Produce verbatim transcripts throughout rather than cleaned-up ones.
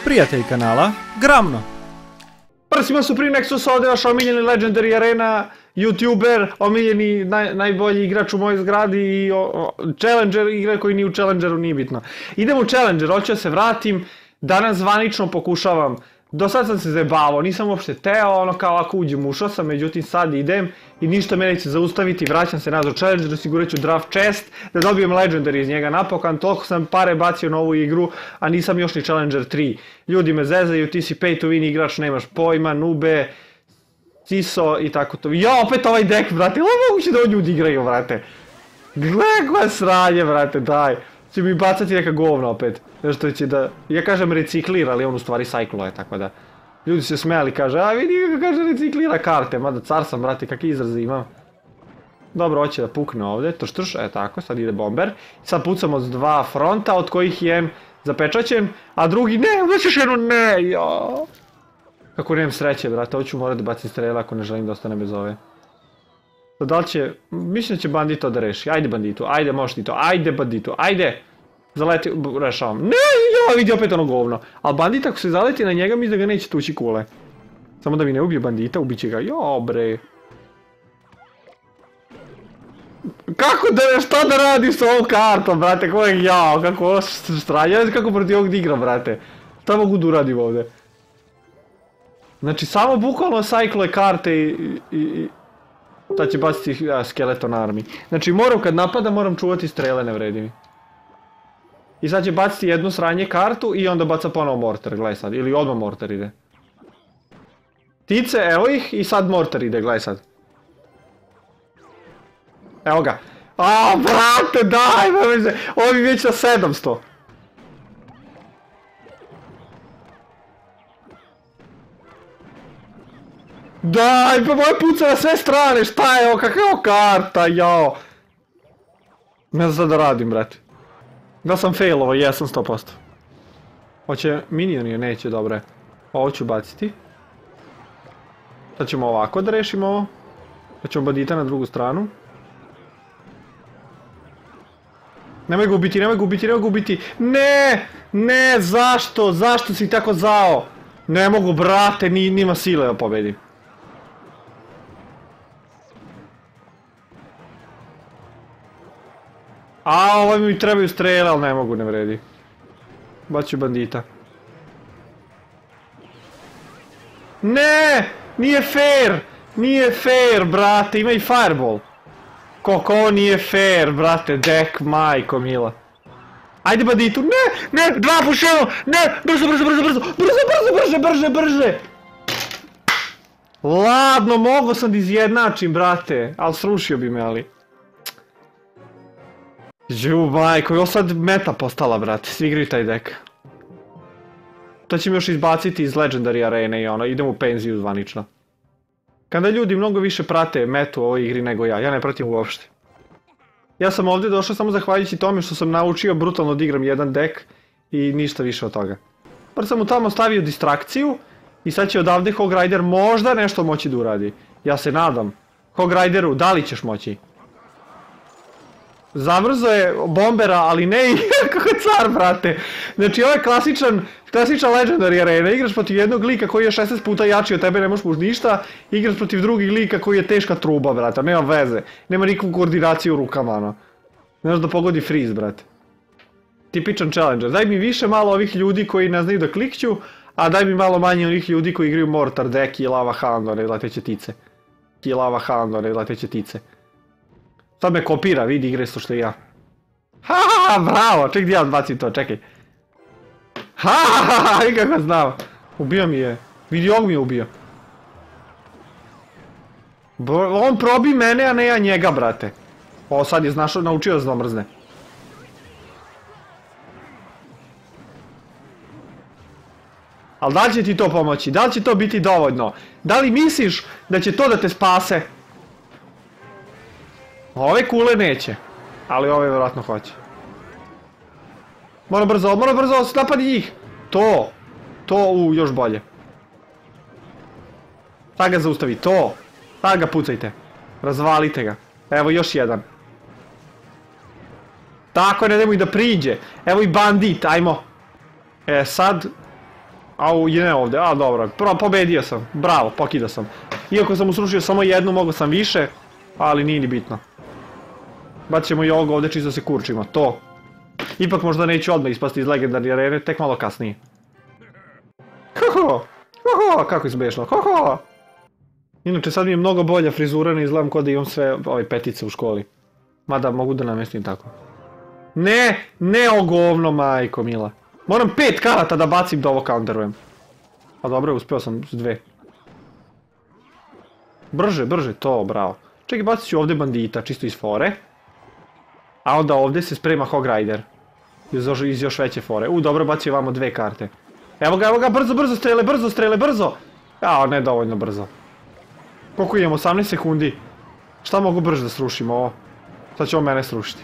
Prijatelj kanala Gramno. Prsima su prije Nexus ovdje vaš omiljeni Legendary Arena, YouTuber, omiljeni naj, najbolji igrač u mojoj zgradi i o, o, Challenger igra koji ni u Challengeru nije bitno. Idem u Challenger, hoću da se vratim, danas zvanično pokušavam. Do sad sam se zajebavao, nisam uopšte teo, ono kao ako uđem, ušao sam, međutim sad idem i ništa me neće zaustaviti, vraćam se nazad u Challenger, osigurat ću draft chest, da dobijem Legendary iz njega napokan, toliko sam pare bacio na ovu igru, a nisam još ni Challenger tri. Ljudi me zezaju, ti si pay to win igrač, nemaš pojma, nube, ciso i tako to. Ja, opet ovaj deck, brate, ovo moguće da ovo ljudi igraju, brate. Gle koja sranje, brate, daj. Će mi bacati neka govna opet. Nešto će da... Ja kažem reciklira, ali on u stvari sajklo je, tako da... Ljudi se smijali, kaže, a vidi kako kaže reciklira karte, mada car sam, brate, kakvi izraze imam. Dobro, hoće da pukne ovdje, trš trš, e tako, sad ide bomber. Sad pucamo s dva fronta, od kojih je zapečaćen, a drugi ne, udaćeš jedno ne, jo. Kako nemam sreće, brate, ovo ću morati da bacim strela ako ne želim da ostane bez ove. Da li će, mislim da će bandito da reši, ajde banditu, ajde možeš ti to, ajde banditu, ajde. Zaleti, rešavam, ne, ja vidi opet ono govno. Ali bandit ako se zaleti na njega mislim da ga neće tući kule. Samo da mi ne ubije bandita, ubiće ga, jo bre. Kako da, šta da radiš s ovom kartom, brate, ko je jao, kako ovo stranja, ne znam kako protiv ovog igram, brate. Šta mogu da uradim ovdje? Znači, samo bukvalno sajkluje karte i... i, i da će baciti ja, skeleton armi. Znači, moram kad napada, moram čuvati strele, ne vredi mi. I sad će baciti jednu sranje kartu i onda baca ponovo mortar, gledaj sad, ili odmah mortar ide. Tice, evo ih, i sad mortar ide, gledaj sad. Evo ga. A, brate, daj, me, ovi već na sedamsto. Daj, pa moje puca na sve strane, šta je ovo, kakva je ovo karta, jao. Ne znam da radim, brate. Da sam failovo, jesam sto posto. Hoće minioni, neće, dobro je. Ovo ću baciti. Sad ćemo ovako da rešimo ovo. Da ćemo bandita na drugu stranu. Nemoj ga ubiti, nemoj ga ubiti, nemoj ga ubiti. Ne, ne, zašto, zašto si tako zao? Ne mogu, brate, ni, nima sile da pobedim. A, ovo mi trebaju strele, ali ne mogu, ne vredi. Baću bandita. Ne! Nije fair! Nije fair, brate, ima i fireball. Kako ovo nije fair, brate, deck, majko mila. Ajde banditu, ne, ne, dva puševo, ne, brzo, brzo, brzo, brzo, brzo, brzo, brže, brže, brže. Ladno, mogo sam da izjednačim, brate, ali srušio bi me, ali. Žu, majko, ovo sad meta postala, brate, svi igraju taj deck. To će mi još izbaciti iz Legendary Arene i ono, idem u penziju zvanično. Kada ljudi mnogo više prate metu u ovoj igri nego ja, ja ne pratim uopšte. Ja sam ovdje došao samo zahvaljujući tome što sam naučio brutalno da igram jedan deck i ništa više od toga. Prvo sam mu tamo stavio distrakciju i sad će odavde Hog Rider možda nešto moći da uradi. Ja se nadam. Hog Rideru, da li ćeš moći? Zavrzo je bombera, ali ne i kako car, brate. Znači ovo je klasičan, klasičan Legendary Arena. Igraš protiv jednog lika koji je šesnaest puta jači od tebe, ne možeš mu ništa. Igraš protiv drugih lika koji je teška truba, brate. Nema veze. Nema nikakvu koordinaciju u rukama, ono. Ne možeš da pogodi freeze, brate. Tipičan Challenger. Daj mi više malo ovih ljudi koji ne znaju da klikću, a daj mi malo manje ovih ljudi koji igraju Mortar deck i Lava Hand, one leteće tice. I Lava Hand, one leteće tice. Sad me kopira, vidi igre isto što i ja. Ha ha ha, bravo, ček gdje ja bacim to, čekaj. Ha ha ha ha, i kako znam. Ubio mi je, vidi ovog mi je ubio. On probi mene, a ne ja njega, brate. O, sad je znašao, naučio da zna mrzne. Ali da li će ti to pomoći, da li će to biti dovoljno? Da li misliš da će to da te spase? Ove kule neće, ali ove vjerojatno hoće. Mora brzo, mora brzo, napadi njih. To, to, u, još bolje. Sad ga zaustavi, to. Sad ga pucajte. Razvalite ga. Evo još jedan. Tako, ne nemoj da priđe. Evo i bandit, ajmo. E sad, Au, i ne ovde, a dobro, Pro, pobedio sam, bravo, pokidao sam. Iako sam usrušio samo jednu, mogo sam više, ali nije ni bitno. Bacit ćemo i ovog ovde čisto se kurčimo, to. Ipak možda neću odmah ispasti iz legendarne arene, tek malo kasnije. Hoho, hoho, kako je smešno, hoho. Inače sad mi je mnogo bolja frizura, ne izgledam kod da imam sve ove petice u školi. Mada mogu da namestim tako. Ne, ne o govno, majko mila. Moram pet karata da bacim da ovo counterujem. A dobro, uspeo sam s dve. Brže, brže, to, bravo. Čekaj, bacit ću ovde bandita, čisto iz fore. A onda ovde se sprema Hog Rider. Iz još veće fore. U, dobro, bacio vamo dve karte. Evo ga, evo ga, brzo, brzo strele, brzo strele, brzo! Jao, ne dovoljno brzo. Koliko imam? osamnaest sekundi. Šta mogu brže da srušim ovo? Sad će ovo mene srušiti.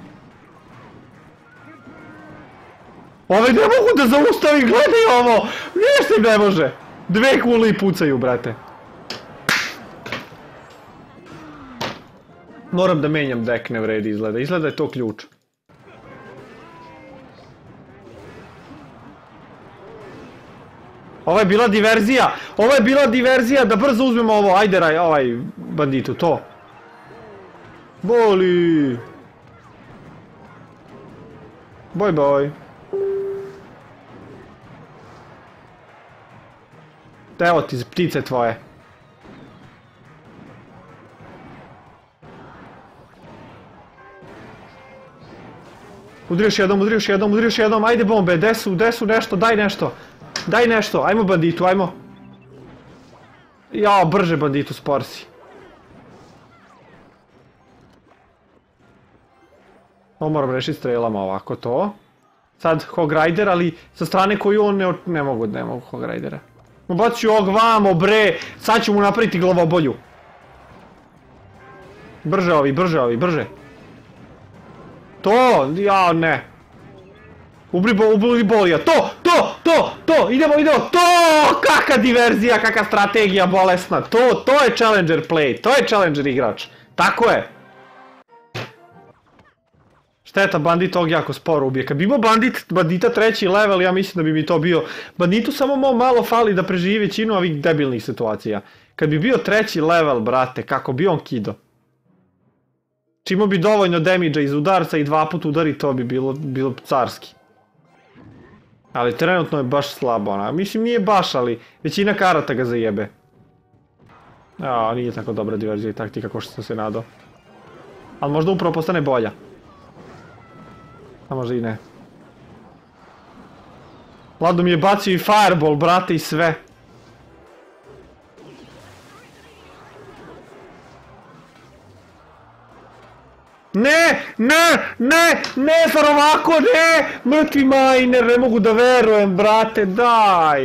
Ove ne mogu da zaustavim, gledaj ovo! Ništa im ne može! Dve kule i pucaju, brate. Moram da menjam dek, ne vredi izgleda. Izgleda je to ključ. Ovo je bila diverzija! Ovo je bila diverzija da brzo uzmemo ovo. Ajde, raj, ovaj banditu, to. Boli! Boj, boj. Evo ti ptice tvoje. Udri još jednom, udri još jednom, udri još jednom, ajde bombe, desu, desu nešto, daj nešto. Daj nešto, ajmo banditu, ajmo. Jao, brže banditu, spor si. Ovo moram rešiti strelama ovako, to. Sad Hog Rider, ali sa strane koju on ne, ne mogu, ne mogu Hog Ridera. Bacit ću ovog vamo, bre, sad ću mu napraviti glavobolju. Brže ovi, brže ovi, brže. To, ja ne. Ubri bo, ubri bolija, to, to, to, to, idemo, idemo, to, kakva diverzija, kakva strategija bolesna, to, to je challenger play, to je challenger igrač, tako je. Šteta, bandit ovog jako sporo ubije. Kad bi imao bandit, bandita treći level, ja mislim da bi mi to bio... Banditu samo malo fali da preživi većinu ovih debilnih situacija. Kad bi bio treći level, brate, kako bi on kido. Čimo bi dovoljno damage-a iz udarca i dva put udari, to bi bilo, bilo carski. Ali trenutno je baš slabo, ona. Mislim, nije baš, ali većina karata ga zajebe. A, nije tako dobra diverzija i taktika kao što sam se nadao. Ali možda upravo postane bolja. A možda i ne. Vlado mi je bacio i fireball, brate, i sve. Ne, ne, ne, ne, zar ovako, ne, mrtvi miner, ne mogu da verujem, brate, daj.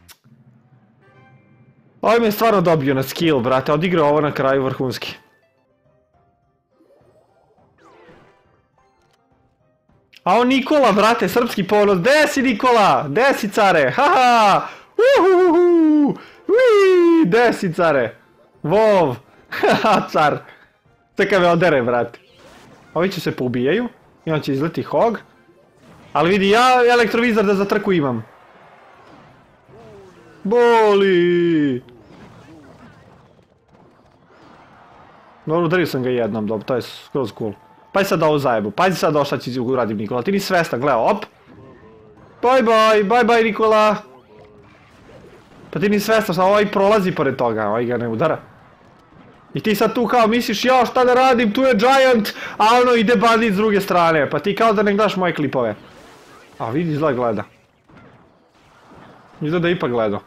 Ovo me je stvarno dobio na skill, brate, odigrao ovo na kraju vrhunski. A on Nikola, brate, srpski ponos, gde si Nikola, gde si care, haha, uhuhuhu, uii, gde si care, vov, haha, car, čekaj me odere, brate. Ovi će se poubijaju, i on će izleti Hog, ali vidi, ja elektrovizor da za trku imam. Boli. Dobro, udario sam ga jednom, dobro, to je skroz cool. Pazi sad ovo zajebu, pazi sad ovo šta će uradim Nikola, ti ni svestan, gledaj, op. Bye bye, bye bye Nikola. Pa ti ni svestan, šta ovaj prolazi pored toga, ovaj ga ne udara. I ti sad tu kao misliš, ja šta da radim, tu je Giant, a ono ide bandit s druge strane, pa ti kao da ne gledaš moje klipove. A vidi, izgleda gleda. Izgleda da ipak gleda.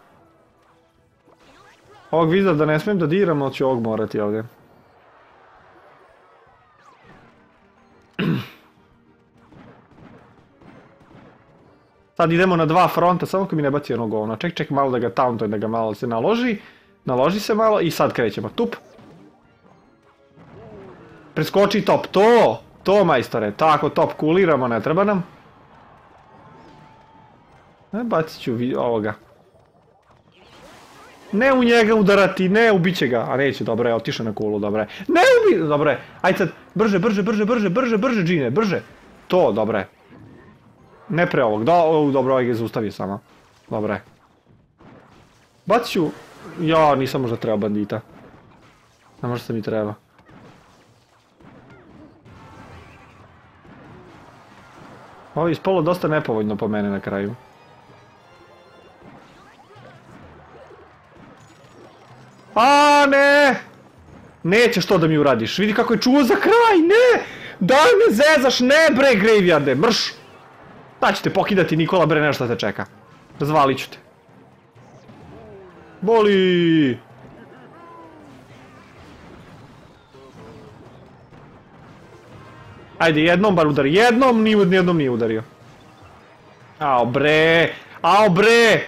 Ovog Wizarda da ne smijem da diram, ali ću ovog morati ovdje. Sad idemo na dva fronta, samo ko mi ne baci ono govno. Ček, ček, malo da ga tauntuje, da ga malo se naloži. Naloži se malo i sad krećemo. Tup. Preskoči top, to! To, majstore, tako, top, kuliramo, ne treba nam. E, bacit ću ovoga. Ne u njega udarati, ne, ubit će ga. A neće, dobro je, otišao na kulu, dobro je. Ne ubi, dobro je. Ajde sad, brže, brže, brže, brže, brže, brže, Gine, brže. To, dobro je. Ne pre ovog, do, dobro, ovaj ga zaustavio samo. Dobro je. Bacit ću... Ja, nisam možda trebao bandita. A možda se mi treba. Ovo je ispalo dosta nepovoljno po mene na kraju. A ne! Nećeš to da mi uradiš. Vidi kako je čuo za kraj, ne! Daj me zezaš, ne bre, Graveyarde, mrš! Da će te pokidati Nikola, bre, nešto te čeka. Zvalit ću te. Boli! Ajde, jednom bar udari, jednom, nijednom nije udario. Ao bre, ao bre!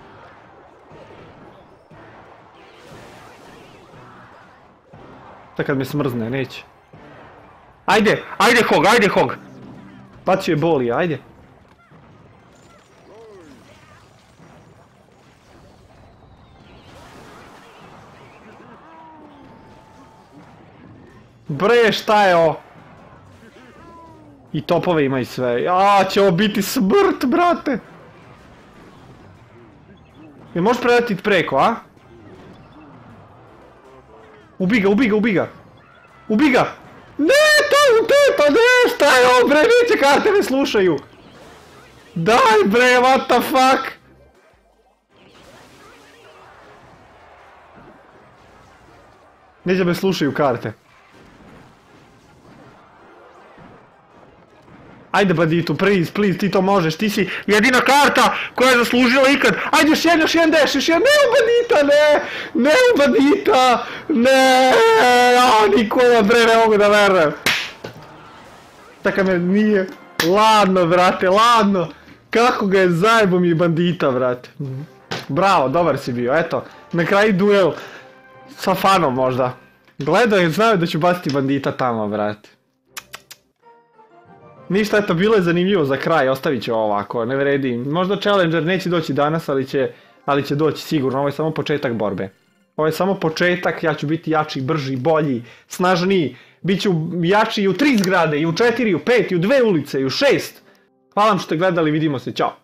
Da kad me smrzne, neće. Ajde, ajde Hog, ajde Hog! Bacio je boli, ajde. Bre, šta je ovo? I topove ima i sve. A, će ovo biti smrt, brate! Je možeš predati preko, a? Ubi ga, ubi ga, ubi ga! Ubi ga! Ne, to, to, to, ne, šta je ovo, bre, neće karte me slušaju! Daj, bre, what the fuck! Neće me slušaju karte. Ajde banditu, please, please, ti to možeš, ti si jedina karta koja je zaslužila ikad. Ajde još jedan, još jedan deš, još jedan, ne u bandita, ne, ne u bandita, ne, a Nikola, bre, ne mogu da verujem. Taka me nije, ladno, brate, ladno, kako ga je zajebo mi bandita, brate. Bravo, dobar si bio, eto, na kraju duel sa fanom možda. Gledao je, znao da ću baciti bandita tamo, brate. Ništa, eto, bilo je zanimljivo za kraj, ostavit ću ovako, ne vredi. Možda Challenger neće doći danas, ali će, ali će doći sigurno, ovo je samo početak borbe. Ovo je samo početak, ja ću biti jači, brži, bolji, snažniji. Biću jači i u tri zgrade, i u četiri, i u pet, i u dve ulice, i u šest. Hvala vam što ste gledali, vidimo se, ćao.